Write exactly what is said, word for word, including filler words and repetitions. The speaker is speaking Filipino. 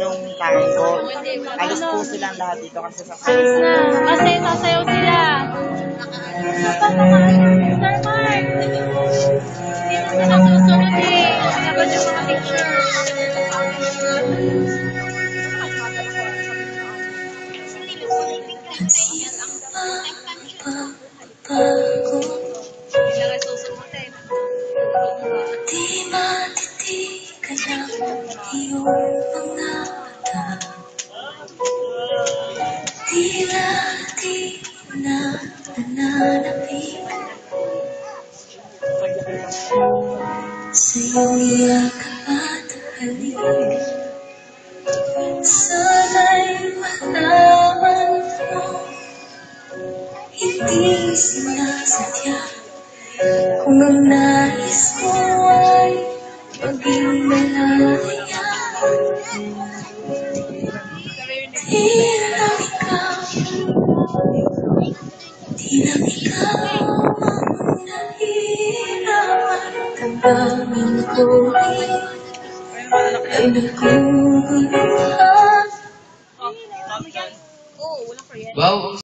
yung kain ko. Alis po silang lahat dito kasi sa Alis na. Kasi sasayaw sila. Dapat nakaano, Sir Mark. Hindi na sila susunod eh. Dapat yung mga teacher. Hindi na susunod eh. Di matitigan ang iyong mga mata. Tila di na nananapin sa iyong yakap at halik. Sana'y malaman mo, hindi sinasadya. Kung ang nais mo ay maging malaya, di lang ikaw, di lang ikaw ang nahihirapan. Tambangin ko rin ang naguguluhan. Oh, walang kuryente. Wow!